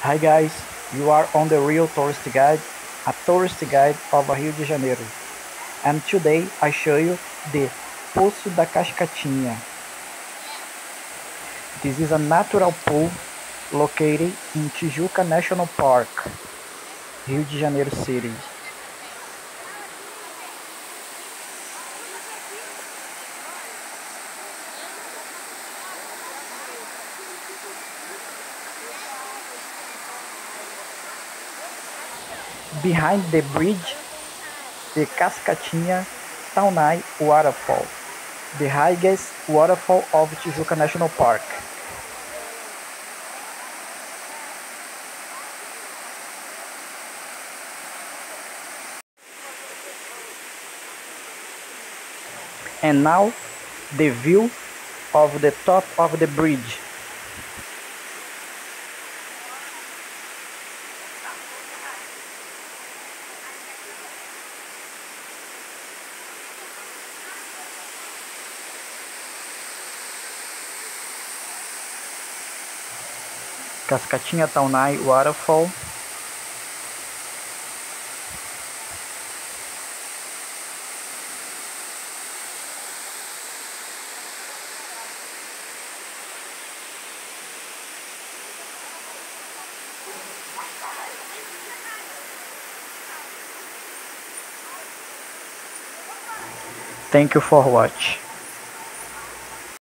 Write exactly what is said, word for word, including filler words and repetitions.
Hi guys, you are on the Real Tourist Guide, a tourist guide of Rio de Janeiro. And today I show you the Poço da Cascatinha. This is a natural pool located in Tijuca National Park, Rio de Janeiro City. Behind the bridge, the Cascatinha Taunay Waterfall, the highest waterfall of Tijuca National Park. And now, the view of the top of the bridge. Cascatinha Taunay Waterfall. Thank you for watching.